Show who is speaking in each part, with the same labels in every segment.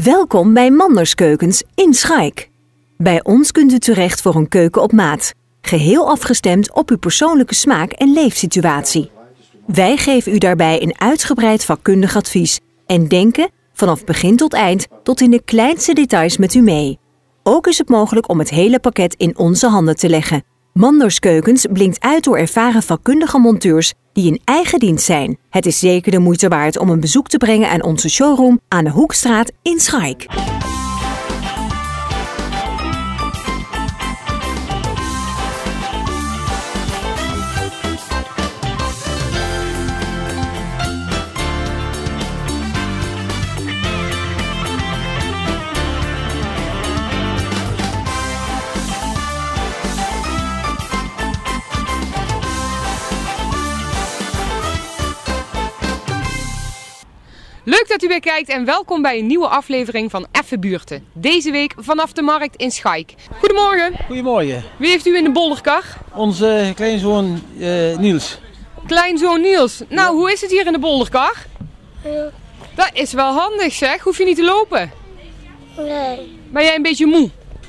Speaker 1: Welkom bij Manderskeukens in Schaik. Bij ons kunt u terecht voor een keuken op maat. Geheel afgestemd op uw persoonlijke smaak en leefsituatie. Wij geven u daarbij een uitgebreid vakkundig advies en denken vanaf begin tot eind tot in de kleinste details met u mee. Ook is het mogelijk om het hele pakket in onze handen te leggen. Manderskeukens blinkt uit door ervaren vakkundige monteurs die in eigen dienst zijn. Het is zeker de moeite waard om een bezoek te brengen aan onze showroom aan de Hoekstraat in Schaik.
Speaker 2: Leuk dat u weer kijkt en welkom bij een nieuwe aflevering van Effe Buurten. Deze week vanaf de markt in Schaik. Goedemorgen.
Speaker 3: Goedemorgen.
Speaker 2: Wie heeft u in de bolderkar?
Speaker 3: Onze kleinzoon Niels.
Speaker 2: Kleinzoon Niels. Nou, hoe is het hier in de bolderkar?
Speaker 4: Ja.
Speaker 2: Dat is wel handig zeg. Hoef je niet te lopen?
Speaker 4: Nee.
Speaker 2: Ben jij een beetje moe?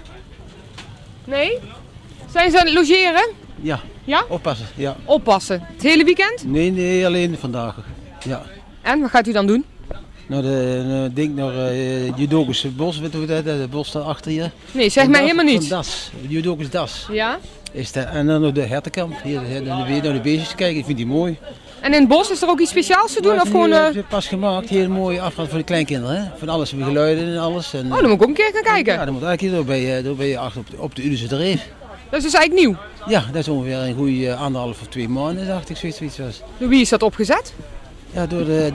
Speaker 2: Nee? Zijn ze aan het logeren?
Speaker 3: Ja.
Speaker 2: Ja?
Speaker 3: Oppassen. Ja.
Speaker 2: Oppassen. Het hele weekend?
Speaker 3: Nee, alleen vandaag. Ja.
Speaker 2: En wat gaat u dan doen?
Speaker 3: Nou, denk naar Judokus Bos, weet je dat? Het bos daarachter hier.
Speaker 2: Nee, zeg mij helemaal
Speaker 3: Van
Speaker 2: niet.
Speaker 3: Das. Judokus Das.
Speaker 2: Ja?
Speaker 3: Is dat. En dan nog de hertenkamp. Hier naar de beestjes te kijken. Ik vind die mooi.
Speaker 2: En in het bos is er ook iets speciaals te doen? Of gewoon...
Speaker 3: Pas gemaakt. Heel mooi afstand voor de kleinkinderen. Hè? Van alles, van geluiden en alles. En,
Speaker 2: Oh, dan moet ik ook een keer gaan kijken.
Speaker 3: Ja, dan moet eigenlijk hier door ben je achter op de Udense Dreef.
Speaker 2: Dat is dus eigenlijk nieuw.
Speaker 3: Ja, dat is ongeveer een goede 1,5 of 2 maanden, dacht ik, zoiets was.
Speaker 2: Door wie is dat opgezet?
Speaker 3: Ja,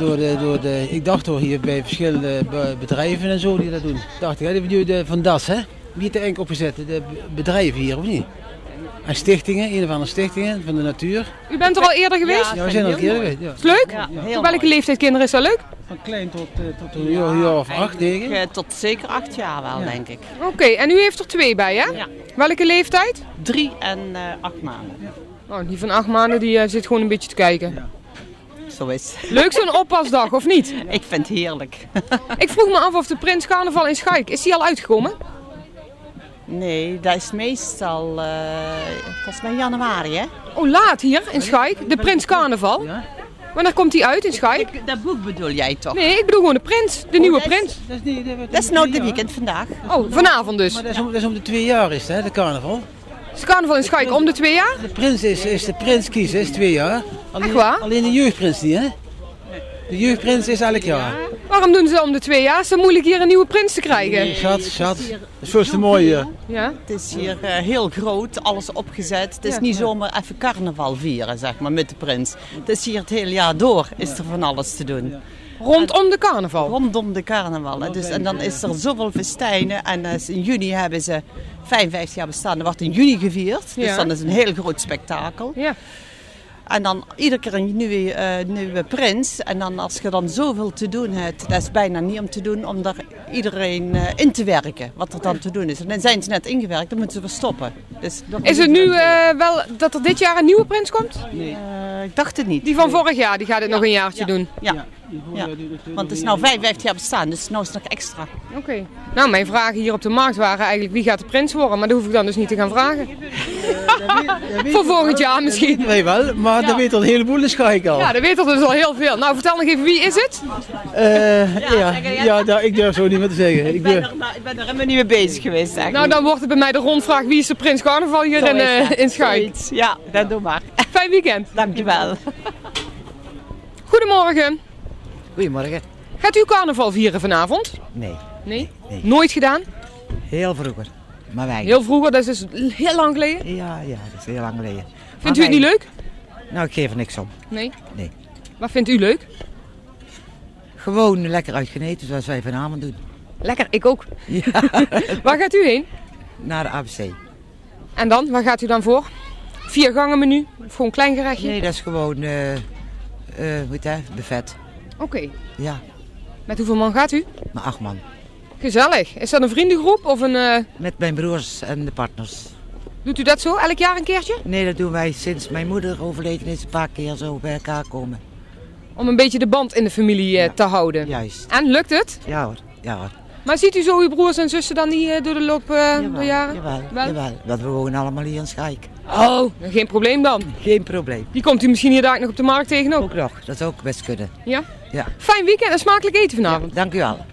Speaker 3: ik dacht door hier bij verschillende bedrijven en zo die dat doen. Dacht ik, hè, van Das, hè? Wie heeft er eigenlijk opgezet? De bedrijven hier, of niet? En stichtingen, een of andere stichtingen van de natuur.
Speaker 2: U bent er al eerder geweest?
Speaker 3: Ja, we zijn er al eerder geweest. Ja.
Speaker 2: Is het leuk?
Speaker 4: Ja,
Speaker 2: Voor welke leeftijd kinderen is dat leuk?
Speaker 3: Van klein tot een jaar of 8, denk ik.
Speaker 4: Tot zeker 8 jaar wel, denk ik.
Speaker 2: Oké, en u heeft er 2 bij, hè?
Speaker 4: Ja.
Speaker 2: Welke leeftijd?
Speaker 4: 3 en 8 maanden.
Speaker 2: Oh, die van 8 maanden die zit gewoon een beetje te kijken.
Speaker 4: Zo is het.
Speaker 2: Leuk zo'n oppasdag, of niet?
Speaker 4: Ik vind het heerlijk.
Speaker 2: Ik vroeg me af of de Prins Carnaval in Schaik, is die al uitgekomen?
Speaker 4: Nee, dat is meestal volgens mij januari, hè?
Speaker 2: Oh, laat hier in Schaik, de Prins Carnaval.
Speaker 3: Ja?
Speaker 2: Wanneer komt die uit in Schaik?
Speaker 4: Dat boek bedoel jij toch?
Speaker 2: Nee, ik bedoel gewoon de prins, de nieuwe prins.
Speaker 3: Dat is, niet,
Speaker 4: Dat is nou de weekend vandaag.
Speaker 2: Oh, vanavond dus.
Speaker 3: Maar dat is om de 2 jaar is het, hè, de carnaval.
Speaker 2: Is carnaval in Schaik om de 2 jaar?
Speaker 3: De prins is de prins kiezen, is 2 jaar.
Speaker 2: Echt waar?
Speaker 3: Alleen de jeugdprins niet, hè? De jeugdprins is elk jaar.
Speaker 2: Waarom doen ze dat om de 2 jaar? Is het moeilijk hier een nieuwe prins te krijgen?
Speaker 3: Schat. Dat is veel te mooi hier.
Speaker 2: Ja?
Speaker 4: Het is hier heel groot, alles opgezet. Het is
Speaker 2: Ja.
Speaker 4: niet zomaar even carnaval vieren, zeg maar, met de prins. Het is hier het hele jaar door, is er van alles te doen.
Speaker 2: Rondom de carnaval.
Speaker 4: Rondom de carnaval. Hè. Dus, en dan is er zoveel festijnen. En in juni hebben ze 55 jaar bestaan. Dat wordt in juni gevierd. Dus
Speaker 2: Ja.
Speaker 4: dan is het een heel groot spektakel.
Speaker 2: Ja.
Speaker 4: En dan iedere keer een nieuwe prins. En dan als je dan zoveel te doen hebt, dat is bijna niet om te doen om daar iedereen in te werken. Wat er dan te doen is. En dan zijn ze net ingewerkt, dan moeten ze weer stoppen. Dus,
Speaker 2: Is het nu wel dat er dit jaar een nieuwe prins komt?
Speaker 4: ik dacht het niet.
Speaker 2: Die van vorig jaar, die gaat het nog een jaartje doen.
Speaker 4: Ja. Ja. Want het is nou 55 jaar bestaan, dus nu is het nog extra.
Speaker 2: Oké. Nou, mijn vragen hier op de markt waren eigenlijk wie gaat de prins worden, maar dat hoef ik dan dus niet te gaan vragen. Voor volgend jaar misschien.
Speaker 3: Dat weten wij wel, maar dat weet al een heleboel in Schaik al.
Speaker 2: Ja, dat weet er dus al heel veel. Nou, vertel nog even, wie is het?
Speaker 3: Ik durf zo niet meer te zeggen.
Speaker 4: Ik ben er helemaal niet mee bezig geweest eigenlijk.
Speaker 2: Nou, dan wordt het bij mij de rondvraag, wie is de prins carnaval hier in Schaik?
Speaker 4: Zoiets. Ja, dat doe maar.
Speaker 2: Fijn weekend.
Speaker 4: Dankjewel.
Speaker 2: Goedemorgen.
Speaker 5: Goedemorgen.
Speaker 2: Gaat u carnaval vieren vanavond?
Speaker 5: Nee,
Speaker 2: Nee?
Speaker 5: Nee.
Speaker 2: Nooit gedaan?
Speaker 5: heel vroeger. Maar wij.
Speaker 2: Heel vroeger, dat is dus heel lang geleden.
Speaker 5: Ja, dat is heel lang geleden.
Speaker 2: Vindt u het niet leuk?
Speaker 5: Nou, ik geef er niks om.
Speaker 2: Nee.
Speaker 5: Nee.
Speaker 2: Wat vindt u leuk?
Speaker 5: Gewoon lekker uitgeneten zoals wij vanavond doen.
Speaker 2: Lekker, ik ook.
Speaker 5: Ja,
Speaker 2: Waar gaat u heen?
Speaker 5: naar de ABC.
Speaker 2: En dan, waar gaat u dan voor? 4 gangen menu? Of gewoon een klein gerechtje?
Speaker 5: Nee, dat is gewoon, hoe heet dat? Buffet.
Speaker 2: Oké.
Speaker 5: Ja,
Speaker 2: Met hoeveel man gaat u?
Speaker 5: maar 8 man.
Speaker 2: Gezellig. Is dat een vriendengroep of een...
Speaker 5: Met mijn broers en de partners.
Speaker 2: Doet u dat zo, elk jaar een keertje?
Speaker 5: Nee, dat doen wij sinds mijn moeder overleden is een paar keer zo bij elkaar komen.
Speaker 2: Om een beetje de band in de familie te houden.
Speaker 5: Juist.
Speaker 2: En lukt het?
Speaker 5: Ja hoor, ja hoor.
Speaker 2: Maar ziet u zo uw broers en zussen dan niet door de loop der jaren?
Speaker 5: Jawel. Want we wonen allemaal hier in Schaik.
Speaker 2: Oh, geen probleem dan.
Speaker 5: Geen probleem.
Speaker 2: Die komt u misschien hier daar nog op de markt tegen ook.
Speaker 5: Ook nog, dat zou ook best kunnen.
Speaker 2: Ja?
Speaker 5: Ja.
Speaker 2: Fijn weekend en smakelijk eten vanavond.
Speaker 5: Dank u wel.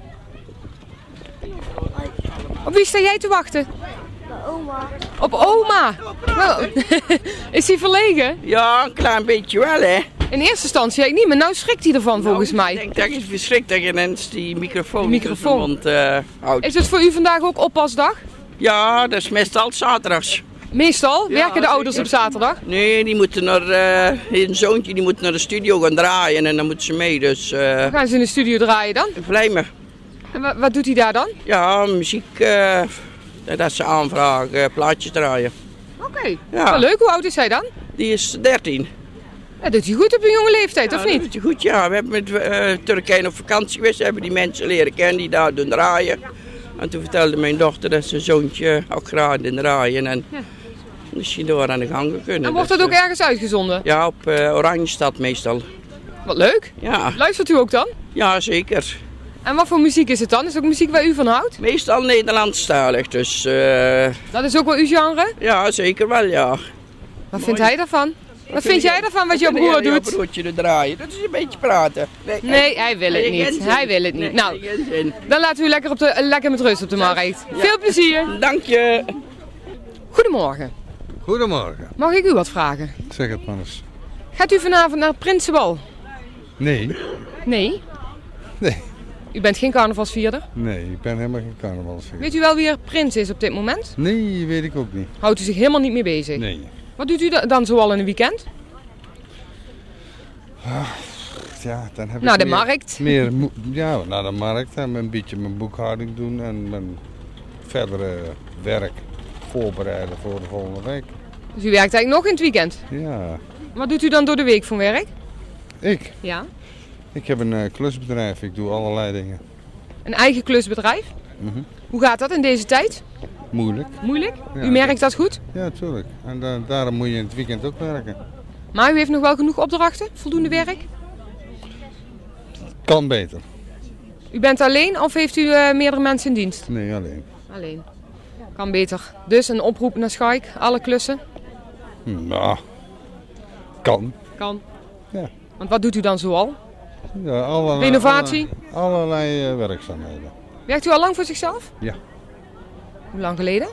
Speaker 2: Op wie sta jij te wachten?
Speaker 6: Oma.
Speaker 2: Op oma. Nou, is hij verlegen?
Speaker 7: Ja, een klein beetje wel, hè.
Speaker 2: In eerste instantie eigenlijk niet, maar nou schrikt hij ervan volgens
Speaker 7: Ik
Speaker 2: mij.
Speaker 7: denk dat je verschrikt dat je ineens die microfoon,
Speaker 2: Die microfoon.
Speaker 7: in zijn mond houdt.
Speaker 2: Is het voor u vandaag ook oppasdag?
Speaker 7: Ja, dat is meestal zaterdags.
Speaker 2: Meestal werken de ouders op
Speaker 7: zeker.
Speaker 2: zaterdag.
Speaker 7: Nee, die moeten naar, een zoontje die moet naar de studio gaan draaien en dan moeten ze mee. Dus
Speaker 2: Hoe gaan ze in de studio draaien dan?
Speaker 7: Vlijmen.
Speaker 2: En wat doet hij daar dan?
Speaker 7: Ja, muziek, dat ze aanvragen, plaatjes draaien.
Speaker 2: Oké.
Speaker 7: Ja.
Speaker 2: Wel leuk, hoe oud is hij dan?
Speaker 7: Die is 13.
Speaker 2: Dat doet hij goed op een jonge leeftijd, of
Speaker 7: Ja,
Speaker 2: niet?
Speaker 7: dat doet hij goed, ja. We hebben met Turkije op vakantie geweest, hebben die mensen leren kennen die daar doen draaien. En toen vertelde mijn dochter dat zijn zoontje ook graag in draaien. En is hij door aan de gang kunnen.
Speaker 2: En wordt dat ook ergens uitgezonden?
Speaker 7: Ja, op Oranjestad meestal.
Speaker 2: Wat leuk.
Speaker 7: Ja.
Speaker 2: Luistert u ook dan?
Speaker 7: Ja, zeker.
Speaker 2: En wat voor muziek is het dan? Is het ook muziek waar u van houdt?
Speaker 7: Meestal Nederlandstalig, dus
Speaker 2: Dat is ook wel uw genre?
Speaker 7: ja, zeker wel, ja.
Speaker 2: Wat vindt hij daarvan? Wat vind jij daarvan wat jouw broer
Speaker 7: Jouw
Speaker 2: doet?
Speaker 7: broertje doet draaien. Dat is een beetje praten.
Speaker 2: Nee, hij wil het niet. Hij wil het niet. Nou, dan laten we u lekker met rust op de markt. Veel plezier.
Speaker 7: Dank je.
Speaker 2: Goedemorgen.
Speaker 8: Goedemorgen.
Speaker 2: Mag ik u wat vragen?
Speaker 8: Zeg het maar eens.
Speaker 2: Gaat u vanavond naar het Prinsenbal?
Speaker 8: Nee.
Speaker 2: Nee.
Speaker 8: Nee.
Speaker 2: U bent geen carnavalsvierder?
Speaker 8: Nee, ik ben helemaal geen carnavalsfiguur.
Speaker 2: Weet u wel wie er prins is op dit moment?
Speaker 8: Nee, weet ik ook niet.
Speaker 2: Houdt u zich helemaal niet mee bezig?
Speaker 8: Nee.
Speaker 2: Wat doet u dan zoal in een weekend?
Speaker 8: Ja, dan heb
Speaker 2: Naar
Speaker 8: ik
Speaker 2: de
Speaker 8: meer-
Speaker 2: markt?
Speaker 8: Ja, naar de markt en een beetje mijn boekhouding doen en mijn verdere werk voorbereiden voor de volgende week.
Speaker 2: Dus u werkt eigenlijk nog in het weekend?
Speaker 8: Ja,
Speaker 2: Wat doet u dan door de week voor werk?
Speaker 8: ik
Speaker 2: Ja.
Speaker 8: Ik heb een klusbedrijf, ik doe allerlei dingen.
Speaker 2: Een eigen klusbedrijf? Hoe gaat dat in deze tijd?
Speaker 8: Moeilijk.
Speaker 2: Moeilijk?
Speaker 8: Ja,
Speaker 2: U merkt dat goed?
Speaker 8: Ja, natuurlijk. En daarom moet je in het weekend ook werken.
Speaker 2: Maar u heeft nog wel genoeg opdrachten? Voldoende werk?
Speaker 8: Kan beter.
Speaker 2: U bent alleen of heeft u meerdere mensen in dienst?
Speaker 8: Nee, alleen.
Speaker 2: Alleen. Kan beter. Dus een oproep naar Schaik, alle klussen?
Speaker 8: Nou, kan.
Speaker 2: Kan.
Speaker 8: Ja.
Speaker 2: Want wat doet u dan zoal?
Speaker 8: Ja, allerlei,
Speaker 2: Renovatie?
Speaker 8: Allerlei werkzaamheden.
Speaker 2: Werkt u al lang voor zichzelf?
Speaker 8: Ja.
Speaker 2: Hoe lang geleden?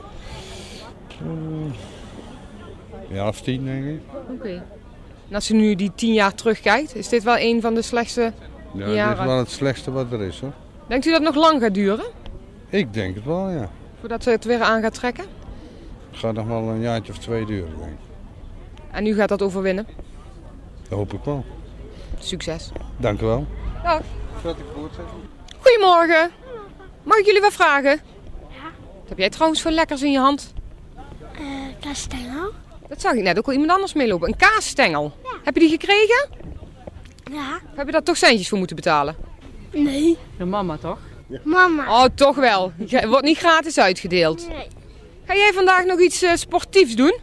Speaker 8: Ja, of 10 denk ik.
Speaker 2: Oké. En als u nu die 10 jaar terugkijkt, is dit wel een van de slechtste
Speaker 8: Ja, dit
Speaker 2: jaren?
Speaker 8: is wel het slechtste wat er is hoor.
Speaker 2: Denkt u dat het nog lang gaat duren?
Speaker 8: Ik denk het wel, ja.
Speaker 2: Voordat ze het weer aan gaat trekken?
Speaker 8: Het gaat nog wel een jaartje of 2 duren, denk ik.
Speaker 2: En u gaat dat overwinnen?
Speaker 8: Dat hoop ik wel.
Speaker 2: Succes.
Speaker 8: Dank u wel.
Speaker 2: Dag. Goedemorgen. Mag ik jullie wat vragen?
Speaker 6: Ja.
Speaker 2: Wat heb jij trouwens voor lekkers in je hand?
Speaker 6: Kastengel.
Speaker 2: Dat zag ik net ook al iemand anders meelopen. Een kaasstengel. Ja. Heb je die gekregen?
Speaker 6: Ja.
Speaker 2: Of heb je daar toch centjes voor moeten betalen?
Speaker 6: Nee.
Speaker 2: De mama toch?
Speaker 6: Mama.
Speaker 2: Oh, toch wel. Het wordt niet gratis uitgedeeld.
Speaker 6: Nee.
Speaker 2: Ga jij vandaag nog iets sportiefs doen?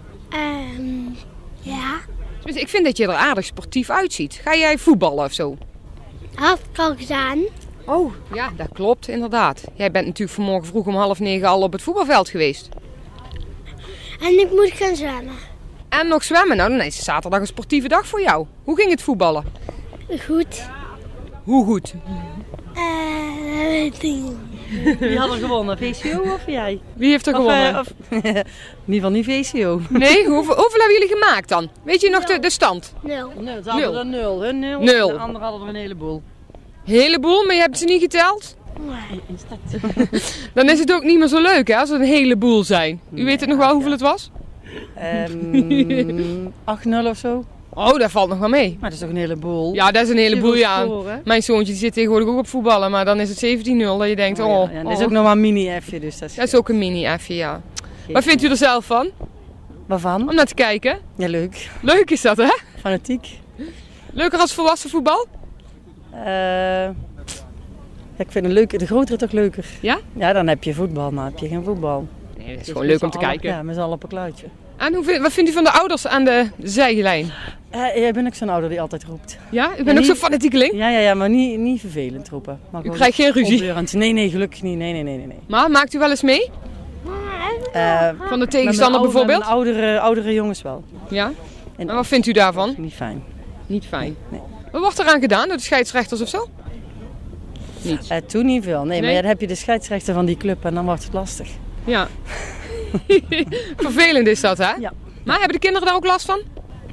Speaker 6: Ja.
Speaker 2: Tenminste, ik vind dat je er aardig sportief uitziet. Ga jij voetballen of zo?
Speaker 6: Had ik al gedaan.
Speaker 2: Oh, ja, dat klopt inderdaad. Jij bent natuurlijk vanmorgen vroeg om 8:30 al op het voetbalveld geweest.
Speaker 6: En ik moet gaan zwemmen.
Speaker 2: En nog zwemmen. Nou, dan is zaterdag een sportieve dag voor jou. Hoe ging het voetballen?
Speaker 6: Goed.
Speaker 2: Hoe goed?
Speaker 6: Dat weet ik niet.
Speaker 9: Wie had er gewonnen? VCO of jij?
Speaker 2: Wie heeft er gewonnen?
Speaker 9: in ieder geval niet VCO.
Speaker 2: Nee, hoeveel hebben jullie gemaakt dan? Weet je nog de stand?
Speaker 6: 0.
Speaker 9: Nee, ze hadden er 0. Hun 0.
Speaker 2: Nul.
Speaker 9: De anderen hadden er een heleboel.
Speaker 2: Heleboel, maar je hebt ze niet geteld? Dan is het ook niet meer zo leuk hè, als er een heleboel zijn. U weet het nog wel hoeveel het was?
Speaker 9: 8-0 of zo.
Speaker 2: Oh, dat valt nog wel mee.
Speaker 9: Maar dat is toch een heleboel?
Speaker 2: Ja, dat is een heleboel, ja.
Speaker 9: Scoren.
Speaker 2: Mijn zoontje die zit tegenwoordig ook op voetballen, maar dan is het 17-0 dat je denkt,
Speaker 9: Ja,
Speaker 2: oh.
Speaker 9: dat is ook nog maar een mini-F'je, dus dat is...
Speaker 2: Dat is ook een mini-F'je, ja. Wat vindt u er zelf van?
Speaker 9: Waarvan?
Speaker 2: Om naar te kijken?
Speaker 9: Ja, leuk.
Speaker 2: Leuk is dat, hè?
Speaker 9: Fanatiek.
Speaker 2: Leuker als volwassen voetbal?
Speaker 9: Ja, ik vind de grotere toch leuker.
Speaker 2: Ja?
Speaker 9: Ja, dan heb je voetbal, maar heb je geen voetbal.
Speaker 2: Nee, het is
Speaker 9: Dus
Speaker 2: gewoon leuk om
Speaker 9: met
Speaker 2: te
Speaker 9: z'n allen-
Speaker 2: kijken.
Speaker 9: Ja, met z'n allen op een kluitje.
Speaker 2: En wat vindt u van de ouders aan de zijlijn?
Speaker 9: Ik ben ook zo'n ouder die altijd roept.
Speaker 2: Ja? U bent ook zo'n fanatiekeling?
Speaker 9: Ja, maar niet vervelend roepen. Maar
Speaker 2: U krijgt geen ruzie?
Speaker 9: opbeurend. Nee, gelukkig niet. Nee.
Speaker 2: Maar maakt u wel eens mee? Van de tegenstander bijvoorbeeld?
Speaker 9: Met oudere jongens wel.
Speaker 2: Ja? En wat vindt u daarvan?
Speaker 9: Niet fijn.
Speaker 2: Niet fijn?
Speaker 9: Nee.
Speaker 2: Wat wordt eraan gedaan door de scheidsrechters of zo? Niets?
Speaker 9: Toen niet veel. Nee, maar dan heb je de scheidsrechter van die club en dan wordt het lastig.
Speaker 2: Ja. Vervelend is dat, hè?
Speaker 9: Ja.
Speaker 2: Maar hebben de kinderen daar ook last van?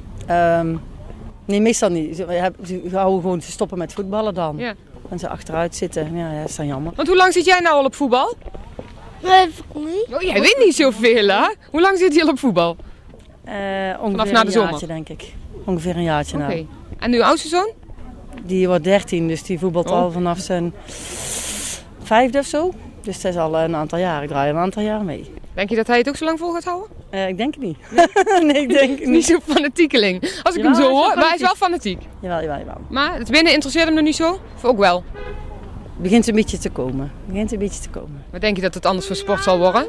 Speaker 9: Nee, meestal niet. Ze houden gewoon te stoppen met voetballen dan.
Speaker 2: Ja.
Speaker 9: En ze achteruit zitten. Ja, dat is dan jammer.
Speaker 2: Want hoe lang zit jij nou al op voetbal? Oh, jij weet niet zoveel, hè? Hoe lang zit je al op voetbal?
Speaker 9: Ongeveer
Speaker 2: na de zomer?
Speaker 9: Een jaartje, denk ik. Ongeveer een jaartje nou.
Speaker 2: Oké. En uw oudste zoon?
Speaker 9: Die wordt 13, dus die voetbalt al vanaf zijn 5e of zo. Dus dat is al een aantal jaar. Ik draai al een aantal jaar mee.
Speaker 2: Denk je dat hij het ook zo lang vol gaat houden?
Speaker 9: Ik denk het niet. Nee, ik denk het
Speaker 2: niet. Zo'n fanatiekeling. Als ik hem zo hoor, maar hij is wel fanatiek.
Speaker 9: Jawel.
Speaker 2: Maar het winnen interesseert hem nog niet zo? Of ook wel?
Speaker 9: Het begint een beetje te komen.
Speaker 2: Maar denk je dat het anders voor sport zal worden?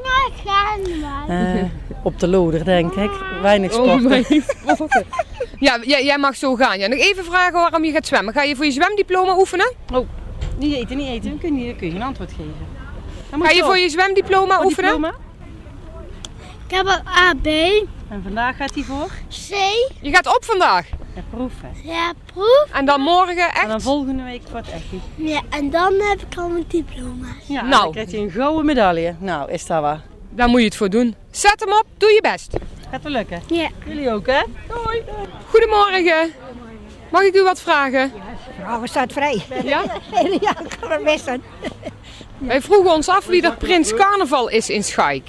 Speaker 9: Op de loder, denk ik. Weinig sporten.
Speaker 2: Ja, jij mag zo gaan. Ja, nog even vragen waarom je gaat zwemmen. Ga je voor je zwemdiploma oefenen?
Speaker 9: Oh, niet eten. Dan kun je geen antwoord geven.
Speaker 2: Ga je voor je zwemdiploma oefenen?
Speaker 9: Diploma?
Speaker 6: Ik heb een AB.
Speaker 9: En vandaag gaat hij voor?
Speaker 6: C.
Speaker 2: Je gaat op vandaag?
Speaker 9: Ja, proeven.
Speaker 6: Ja, proef.
Speaker 2: En dan morgen echt?
Speaker 9: En dan volgende week voor het echt.
Speaker 6: Ja, en dan heb ik al mijn diploma.
Speaker 9: Ja,
Speaker 2: nou.
Speaker 9: Dan krijg je een gouden medaille. Nou, is dat waar.
Speaker 2: Daar moet je het voor doen. Zet hem op, doe je best.
Speaker 9: Gaat wel lukken?
Speaker 6: Ja.
Speaker 9: Jullie ook, hè?
Speaker 2: Doei. Goedemorgen. Mag ik u wat vragen?
Speaker 10: Vrouwen staat vrij.
Speaker 2: Ja?
Speaker 10: Ja, ik kan het best doen.
Speaker 2: Wij vroegen ons af wie dat Prins Carnaval is in Schaik.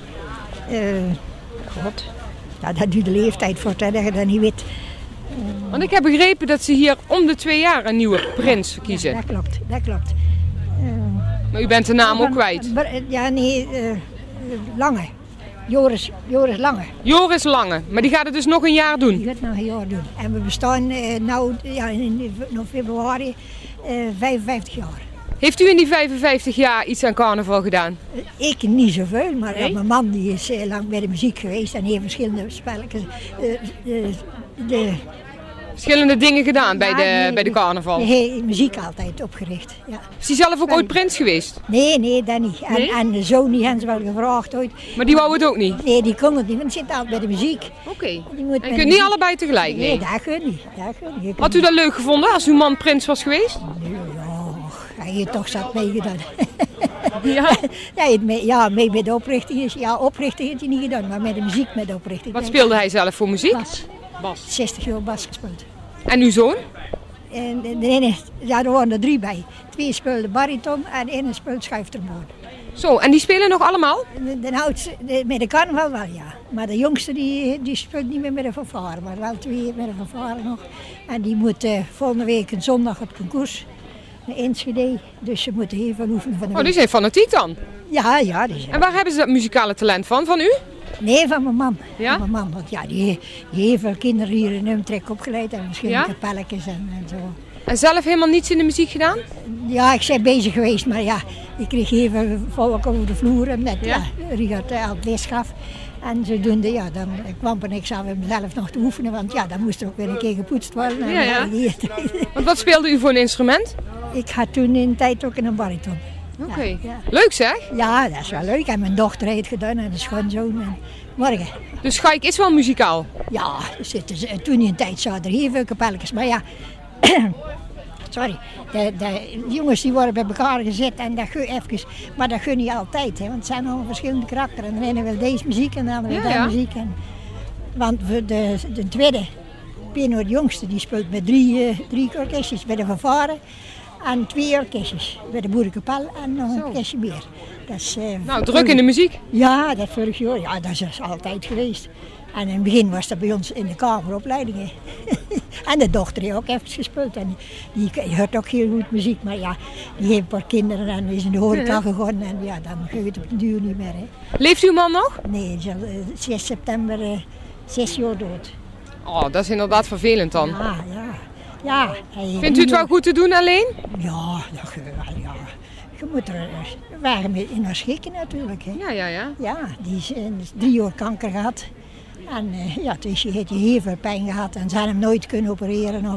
Speaker 10: God, ja, dat duurt de leeftijd voor dat je dat niet weet.
Speaker 2: Want ik heb begrepen dat ze hier om de 2 jaar een nieuwe prins verkiezen.
Speaker 10: Ja, dat klopt.
Speaker 2: Maar u bent de naam ook kwijt.
Speaker 10: Ja, nee, Lange. Joris Lange.
Speaker 2: Joris Lange, maar die gaat het dus nog een jaar doen?
Speaker 10: Die gaat nog een jaar doen. En we bestaan nou in februari 55 jaar.
Speaker 2: Heeft u in die 55 jaar iets aan carnaval gedaan?
Speaker 10: Ik niet zoveel, maar
Speaker 2: Nee?
Speaker 10: mijn man die is lang bij de muziek geweest en heeft verschillende spelletjes.
Speaker 2: Verschillende dingen gedaan bij de carnaval?
Speaker 10: Nee, muziek altijd opgericht. Ja.
Speaker 2: Is hij zelf ook ooit prins geweest?
Speaker 10: Nee, dat niet.
Speaker 2: Nee?
Speaker 10: En de zoon die hebben ze wel gevraagd ooit.
Speaker 2: Maar die wou het ook niet?
Speaker 10: Nee, die kon het niet, want die zit altijd bij de muziek.
Speaker 2: Oké. En
Speaker 10: Die
Speaker 2: je
Speaker 10: moet met
Speaker 2: kunt
Speaker 10: muziek.
Speaker 2: niet allebei tegelijk?
Speaker 10: Nee, dat gaat niet. Je
Speaker 2: Had u dat leuk gevonden als uw man prins was geweest?
Speaker 10: Hij heeft toch zat meegedaan.
Speaker 2: Ja.
Speaker 10: Mee met de oprichting. Oprichting heeft hij niet gedaan, maar met de muziek met de oprichting.
Speaker 2: Wat speelde hij zelf voor muziek?
Speaker 10: Bas. 60 jaar bas gespeeld.
Speaker 2: En uw zoon?
Speaker 10: En de ene, er waren er 3 bij. 2 speelden bariton en de ene speelde schuiftrombone.
Speaker 2: Zo, en die spelen nog allemaal?
Speaker 10: De oudste, met de carnaval wel, ja. Maar de jongste die speelt niet meer met de fanfare, maar wel 2 met de fanfare nog. En die moet volgende week een zondag op concours. Een Enschede, dus ze moeten heel veel oefenen van de
Speaker 2: Oh, die zijn fanatiek dan?
Speaker 10: Ja, die zijn.
Speaker 2: En waar hebben ze dat muzikale talent van u?
Speaker 10: Nee, van mijn man.
Speaker 2: Ja?
Speaker 10: Van mijn man, want ja, die heeft veel kinderen hier in Umtrek opgeleid en verschillende
Speaker 2: Ja?
Speaker 10: kapelletjes en zo.
Speaker 2: En zelf helemaal niets in de muziek gedaan?
Speaker 10: Ja, ik ben bezig geweest, maar ja, ik kreeg heel veel volk over de vloer en net,
Speaker 2: Ja?
Speaker 10: Richard al het les gaf. En zodoende, ja, dan kwam er niks aan om zelf nog te oefenen, want ja, dan moest er ook weer een keer gepoetst worden. En,
Speaker 2: Ja.
Speaker 10: hier-
Speaker 2: Want wat speelde u voor een instrument?
Speaker 10: Ik had toen in de tijd ook in een bariton.
Speaker 2: Oké.
Speaker 10: Ja.
Speaker 2: Leuk zeg.
Speaker 10: Ja, dat is wel leuk. En mijn dochter heeft het gedaan en de schoonzoon. En morgen.
Speaker 2: Dus Schaik is wel muzikaal?
Speaker 10: Ja, toen in de tijd zaten er heel veel kapelletjes. Maar ja, sorry, de jongens die worden bij elkaar gezet en dat gun even. Maar dat gun niet altijd, hè, want het zijn allemaal verschillende karakteren. En de ene wil deze muziek en de andere wil
Speaker 2: Ja,
Speaker 10: die muziek. Want de tweede, Pino de jongste, die speelt met drie orkestjes bij de fanfare. En 2 orkestjes bij de boerenkapel en nog een orkestje meer. Dat is,
Speaker 2: Nou, druk in de muziek.
Speaker 10: Ja, dat vorig jaar. Ja, dat is altijd geweest. En in het begin was dat bij ons in de kameropleidingen. En de dochter heeft ook even gespeeld. En die hoort ook heel goed muziek. Maar ja, die heeft een paar kinderen en is in de horeca gegaan. En ja, dan gaat het op de duur niet meer. Hè.
Speaker 2: Leeft uw man nog?
Speaker 10: Nee, hij is al 6 september 6 jaar dood.
Speaker 2: Oh, dat is inderdaad vervelend dan.
Speaker 10: Ja,
Speaker 2: Vindt u het wel goed te doen alleen?
Speaker 10: Ja, dat wel, ja. Je moet er wagen in haar schikken natuurlijk. Hè.
Speaker 2: Ja.
Speaker 10: Ja, die is 3 jaar kanker gehad. En ja, dus heeft hij heel veel pijn gehad en ze hadden hem nooit kunnen opereren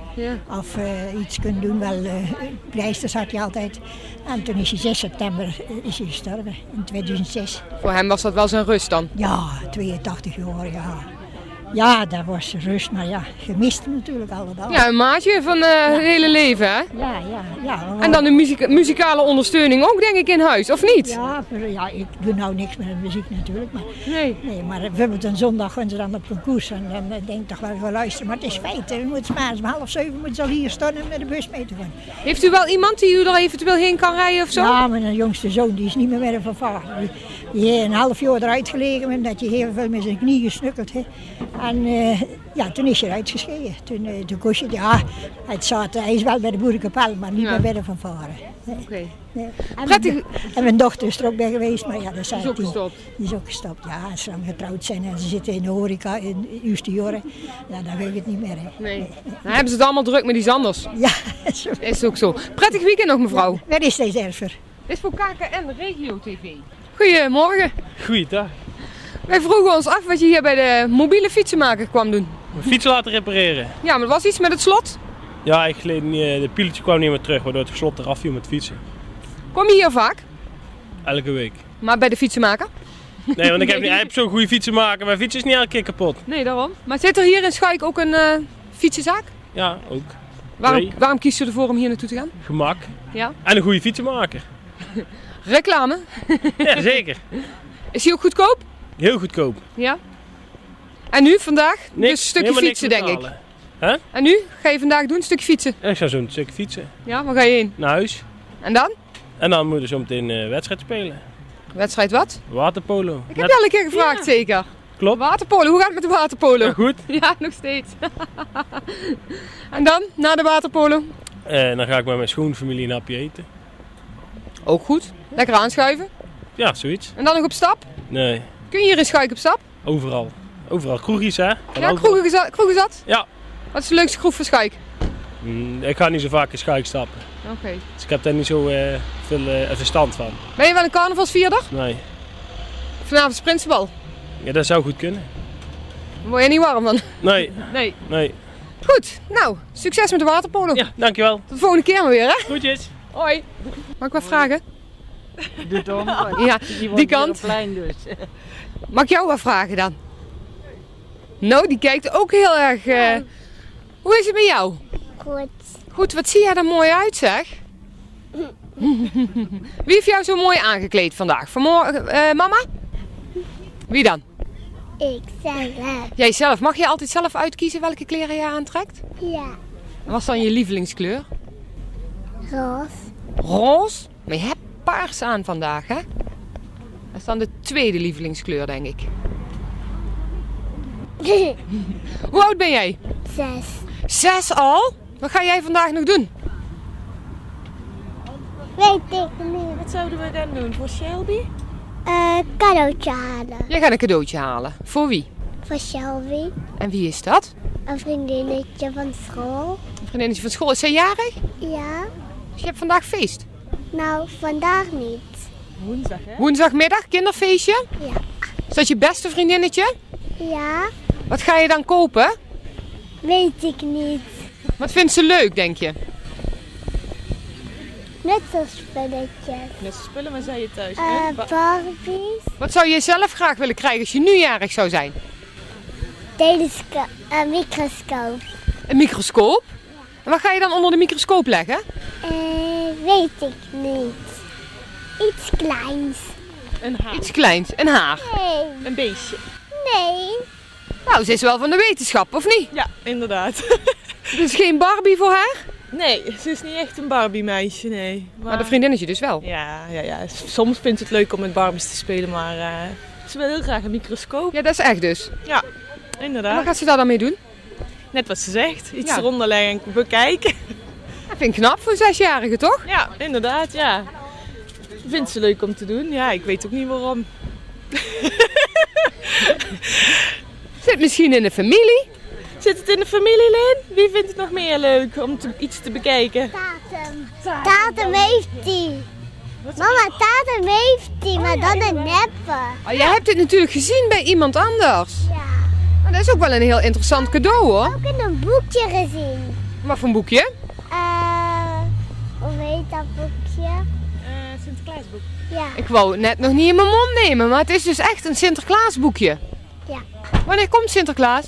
Speaker 10: of iets kunnen doen. Wel, pleisters had hij altijd. En toen is hij 6 september is hij gestorven, in 2006.
Speaker 2: Voor hem was dat wel zijn rust dan?
Speaker 10: Ja, 82 jaar, ja. Ja, dat was rust, maar ja, je mist hem natuurlijk alle dagen.
Speaker 2: Ja, een maatje van het hele leven, hè?
Speaker 10: Ja.
Speaker 2: En dan de muzikale ondersteuning ook, denk ik, in huis, of niet?
Speaker 10: Ja, ik doe nou niks met de muziek natuurlijk. Maar, nee, maar bijvoorbeeld een zondag gaan ze dan op een koers en dan denk ik toch wel gaan luisteren. Maar het is feit, we moeten maar om 6:30 moeten ze al hier staan en met de bus mee te gaan.
Speaker 2: Heeft u wel iemand die u er eventueel heen kan rijden of zo?
Speaker 10: Ja, mijn jongste zoon die is niet meer met een fanfare. Die heeft een half jaar eruit gelegen omdat hij heel veel met zijn knie gesnukkeld heeft. En ja, toen is hij eruit gescheiden. Toen kost je, ja, hij is wel bij de boerenkapel, maar niet meer bij de fanfare.
Speaker 2: Oké.
Speaker 10: Nee. En mijn dochter is er ook bij geweest, maar ja, dat zei die is ook gestopt. Ja, als ze dan getrouwd zijn en ze zitten in de horeca in de eerste jaren, ja, dan weet ik het niet meer. Hè.
Speaker 2: Nee. Dan hebben ze het allemaal druk met iets anders.
Speaker 10: Ja,
Speaker 2: zo. Is ook zo. Prettig weekend nog, mevrouw.
Speaker 10: Ja, waar is deze erfer?
Speaker 2: Dit is voor KKN Regio TV. Goedemorgen.
Speaker 11: Goeiedag.
Speaker 2: Wij vroegen ons af wat je hier bij de mobiele fietsenmaker kwam doen.
Speaker 11: Mijn fiets laten repareren.
Speaker 2: Ja, maar er was iets met het slot?
Speaker 11: Ja, de pieltje kwam niet meer terug, waardoor het slot eraf viel met fietsen.
Speaker 2: Kom je hier vaak?
Speaker 11: Elke week.
Speaker 2: Maar bij de fietsenmaker?
Speaker 11: Nee, want ik heb zo'n goede fietsenmaker. Mijn fiets is niet elke keer kapot.
Speaker 2: Nee, daarom. Maar zit er hier in Schaik ook een fietsenzaak?
Speaker 11: Ja, ook.
Speaker 2: Waarom kiest u ervoor om hier naartoe te gaan?
Speaker 11: Gemak.
Speaker 2: Ja.
Speaker 11: En een goede fietsenmaker.
Speaker 2: Reclame?
Speaker 11: Ja, zeker.
Speaker 2: Is die ook goedkoop?
Speaker 11: Heel goedkoop.
Speaker 2: Ja. En nu, vandaag?
Speaker 11: Niks,
Speaker 2: dus een stukje fietsen, denk ik.
Speaker 11: Huh?
Speaker 2: En nu? Ga je vandaag doen? Een stukje fietsen?
Speaker 11: Ik ga zo'n stukje fietsen.
Speaker 2: Ja, waar ga je heen?
Speaker 11: Naar huis.
Speaker 2: En dan?
Speaker 11: En dan moeten we zo meteen wedstrijd spelen.
Speaker 2: Wedstrijd wat?
Speaker 11: Waterpolo.
Speaker 2: Ik heb je al een keer gevraagd, zeker.
Speaker 11: Klopt.
Speaker 2: Waterpolo, hoe gaat het met de waterpolo?
Speaker 11: Ja, goed.
Speaker 2: Ja, nog steeds. En dan, na de waterpolo?
Speaker 11: Dan ga ik met mijn schoonfamilie een hapje eten.
Speaker 2: Ook goed. Lekker aanschuiven?
Speaker 11: Ja, zoiets.
Speaker 2: En dan nog op stap?
Speaker 11: Nee.
Speaker 2: Kun je hier in Schaik op stap?
Speaker 11: Overal. Overal. Kroegjes, hè?
Speaker 2: Ja, kroegen zat?
Speaker 11: Ja.
Speaker 2: Wat is de leukste kroeg voor Schaik?
Speaker 11: Ik ga niet zo vaak in Schaik stappen.
Speaker 2: Oké.
Speaker 11: Dus ik heb daar niet zo veel verstand van.
Speaker 2: Ben je wel een carnavalsvierder?
Speaker 11: Nee.
Speaker 2: Vanavond is Prinsenbal.
Speaker 11: Ja, dat zou goed kunnen.
Speaker 2: Word je niet warm dan?
Speaker 11: Nee.
Speaker 2: Nee. Goed, nou, succes met de waterpolo.
Speaker 11: Ja, dankjewel.
Speaker 2: Tot de volgende keer maar weer, hè?
Speaker 11: Goedjes.
Speaker 2: Hoi. Mag ik wat vragen?
Speaker 12: De Tom.
Speaker 2: Ja, die kant.
Speaker 12: Dus.
Speaker 2: Mag ik jou wat vragen dan? Nou, die kijkt ook heel erg... Hoe is het met jou?
Speaker 6: Goed.
Speaker 2: Goed, wat zie jij er mooi uit, zeg? Wie heeft jou zo mooi aangekleed vandaag? Mama? Wie dan?
Speaker 6: Ik zelf.
Speaker 2: Jijzelf. Mag je altijd zelf uitkiezen welke kleren je aantrekt?
Speaker 6: Ja.
Speaker 2: En wat is dan je lievelingskleur?
Speaker 6: Roze.
Speaker 2: Roze? Maar je hebt paars aan vandaag, hè? Dat is dan de tweede lievelingskleur, denk ik. Hoe oud ben jij?
Speaker 6: 6.
Speaker 2: 6 al? Wat ga jij vandaag nog doen?
Speaker 6: Weet ik niet.
Speaker 12: Wat zouden we dan doen? Voor Shelby?
Speaker 6: Cadeautje halen.
Speaker 2: Jij gaat een cadeautje halen. Voor wie?
Speaker 6: Voor Shelby.
Speaker 2: En wie is dat?
Speaker 6: Een vriendinnetje van school.
Speaker 2: Een vriendinnetje van school. Is zij jarig?
Speaker 6: Ja.
Speaker 2: Dus je hebt vandaag feest?
Speaker 6: Nou, vandaag niet.
Speaker 12: Woensdag, hè?
Speaker 2: Woensdagmiddag, kinderfeestje?
Speaker 6: Ja.
Speaker 2: Is dat je beste vriendinnetje?
Speaker 6: Ja.
Speaker 2: Wat ga je dan kopen?
Speaker 6: Weet ik niet.
Speaker 2: Wat vindt ze leuk, denk je?
Speaker 6: Net zo'n spulletjes.
Speaker 12: Net spullen, maar zei je thuis.
Speaker 6: Barbies.
Speaker 2: Wat zou je zelf graag willen krijgen als je nu jarig zou zijn?
Speaker 6: Een microscoop.
Speaker 2: Een microscoop? En wat ga je dan onder de microscoop leggen?
Speaker 6: Weet ik niet. Iets kleins.
Speaker 12: Een haar.
Speaker 2: Iets kleins, een haar.
Speaker 6: Nee.
Speaker 12: Een beestje.
Speaker 6: Nee.
Speaker 2: Nou, ze is wel van de wetenschap, of niet?
Speaker 12: Ja, inderdaad.
Speaker 2: Dus geen Barbie voor haar?
Speaker 12: Nee, ze is niet echt een Barbie meisje, nee.
Speaker 2: Maar de vriendinnetje dus wel?
Speaker 12: Ja. Soms vindt ze het leuk om met Barbies te spelen, maar ze wil heel graag een microscoop.
Speaker 2: Ja, dat is echt dus?
Speaker 12: Ja, inderdaad.
Speaker 2: En wat gaat ze daar dan mee doen?
Speaker 12: Net wat ze zegt, iets eronder leggen en bekijken.
Speaker 2: Dat vind ik knap voor een 6-jarige, toch?
Speaker 12: Ja, inderdaad, ja. Vindt ze leuk om te doen? Ja, ik weet ook niet waarom.
Speaker 2: Zit misschien in de familie?
Speaker 12: Zit het in de familie, Lin? Wie vindt het nog meer leuk om iets te bekijken?
Speaker 6: Tatum heeft die. Mama, Tatum heeft die, maar dan een neppe.
Speaker 2: Oh, jij hebt het natuurlijk gezien bij iemand anders.
Speaker 6: Ja.
Speaker 2: dat is ook wel een heel interessant cadeau hoor.
Speaker 6: Ik heb een boekje gezien.
Speaker 2: Wat voor een boekje?
Speaker 6: Hoe heet dat boekje?
Speaker 12: Sinterklaasboek.
Speaker 6: Ja.
Speaker 2: Ik wou het net nog niet in mijn mond nemen, maar het is dus echt een Sinterklaasboekje.
Speaker 6: Ja.
Speaker 2: Wanneer komt Sinterklaas?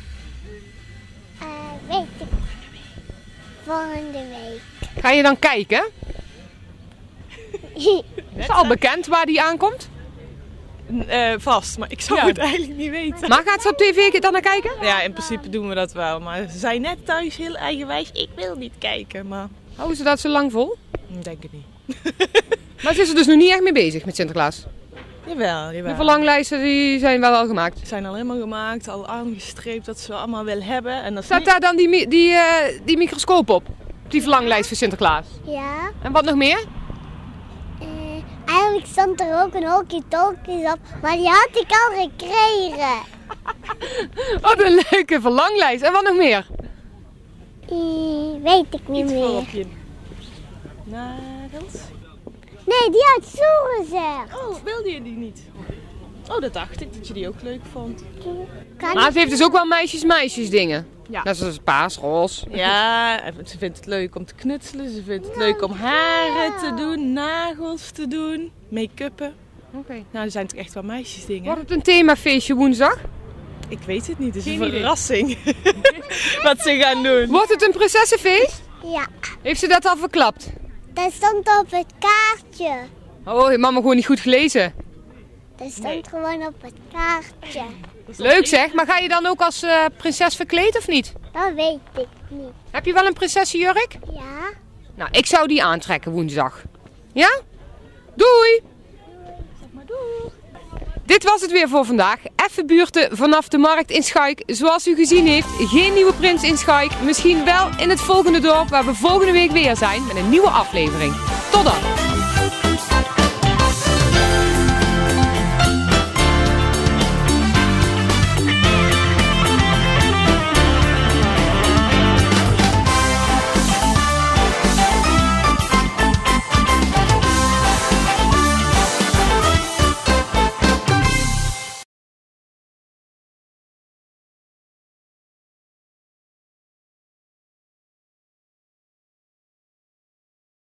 Speaker 6: Weet ik. Volgende week.
Speaker 2: Ga je dan kijken? Is al bekend waar die aankomt?
Speaker 12: Vast, maar ik zou het eigenlijk niet weten.
Speaker 2: Maar gaat ze op tv dan naar kijken?
Speaker 12: Ja, in principe doen we dat wel. Maar ze zijn net thuis heel eigenwijs. Ik wil niet kijken, maar...
Speaker 2: Houden ze dat zo lang vol?
Speaker 12: Ik denk het niet.
Speaker 2: Maar ze is er dus nog niet echt mee bezig met Sinterklaas?
Speaker 12: Jawel.
Speaker 2: De verlanglijsten die zijn wel al gemaakt?
Speaker 12: Ze zijn al helemaal gemaakt, al aangestreept dat ze allemaal wil hebben. En dat
Speaker 2: Staat daar dan die microscoop op? Die verlanglijst voor Sinterklaas?
Speaker 6: Ja.
Speaker 2: En wat nog meer?
Speaker 6: Eigenlijk stond er ook een hockey-talkies op, maar die had ik al gekregen.
Speaker 2: Wat een leuke verlanglijst. En wat nog meer?
Speaker 6: Weet ik niet meer.
Speaker 12: Op je nagels?
Speaker 6: Nee, die had zo gezegd.
Speaker 12: Oh, wilde je die niet? Oh, dat dacht ik, dat je die ook leuk vond.
Speaker 2: Maar ze heeft dus ook wel meisjes dingen.
Speaker 12: Ja.
Speaker 2: Net zoals paars, roze.
Speaker 12: Ja, ze vindt het leuk om te knutselen. Ze vindt het leuk om haren te doen, nagels te doen, make-uppen.
Speaker 2: Oké.
Speaker 12: Nou, er zijn toch echt wel meisjesdingen.
Speaker 2: Wordt het een themafeestje woensdag?
Speaker 12: Ik weet het niet, het is
Speaker 2: Geen
Speaker 12: een
Speaker 2: idee.
Speaker 12: verrassing wat ze gaan doen.
Speaker 2: Wordt het een prinsessenfeest?
Speaker 6: Ja.
Speaker 2: Heeft ze dat al verklapt?
Speaker 6: Dat stond op het kaartje.
Speaker 2: Oh, heeft mama gewoon niet goed gelezen.
Speaker 6: Dat stond gewoon op het kaartje.
Speaker 2: Leuk zeg, maar ga je dan ook als prinses verkleed of niet?
Speaker 6: Dat weet ik niet.
Speaker 2: Heb je wel een prinsessenjurk?
Speaker 6: Ja.
Speaker 2: Nou, ik zou die aantrekken woensdag. Ja? Doei! Dit was het weer voor vandaag. Effe buurten vanaf de markt in Schaik. Zoals u gezien heeft, geen nieuwe prins in Schaik. Misschien wel in het volgende dorp waar we volgende week weer zijn met een nieuwe aflevering. Tot dan!